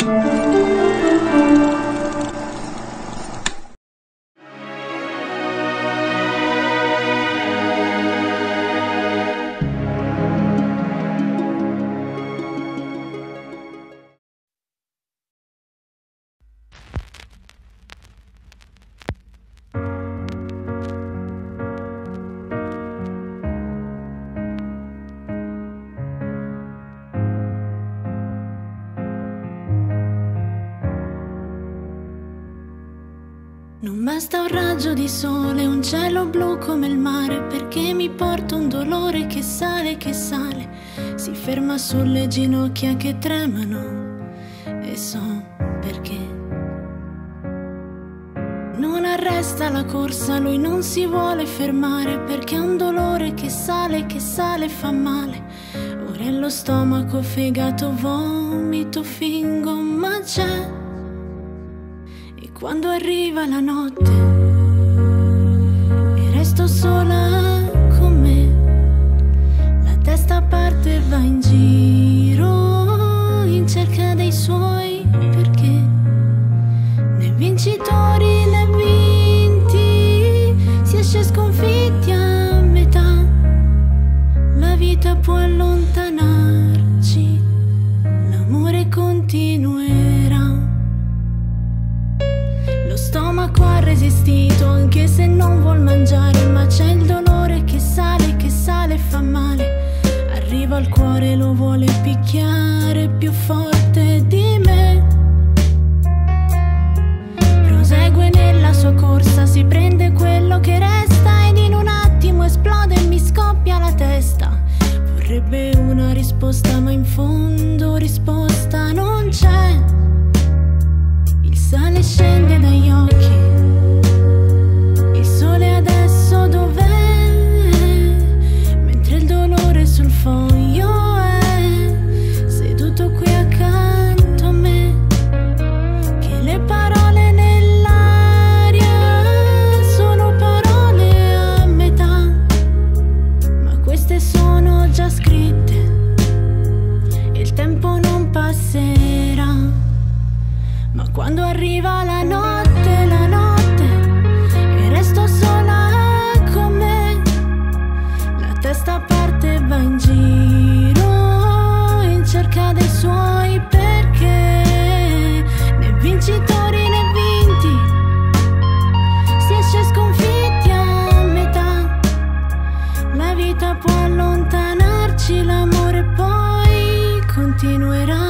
Non basta un raggio di sole, un cielo blu come il mare, perché mi porta un dolore che sale, si ferma sulle ginocchia che tremano, e so perché. Non arresta la corsa, lui non si vuole fermare, perché è un dolore che sale, fa male. Ora è lo stomaco, fegato, vomito, fingo, ma c'è. Quando arriva la notte e resto sola con me, la testa parte e va in giro in cerca dei suoi perché. Né vincitori né vinti, si esce sconfitti a metà. La vita può allontanarci, l'amore continuerà. Lo stomaco ha resistito anche se non vuol mangiare, ma c'è il dolore che sale, fa male. Arriva al cuore, lo vuole picchiare più forte di me. Prosegue nella sua corsa, si prende quello che resta ed in un attimo esplode e mi scoppia la testa. Vorrebbe una risposta, ma in fondo risposta non c'è. Il sale scende dagli occhi, il sole adesso dov'è? Mentre il dolore sul foglio è seduto qui accanto a me. Che le parole nell'aria sono parole a metà, ma queste sono già scritte e il tempo non passerà. Ma quando arriva la notte e resto sola con me, la testa parte e va in giro in cerca dei suoi perché. Né vincitori né vinti, si esce sconfitti a metà. La vita può allontanarci, l'amore poi continuerà.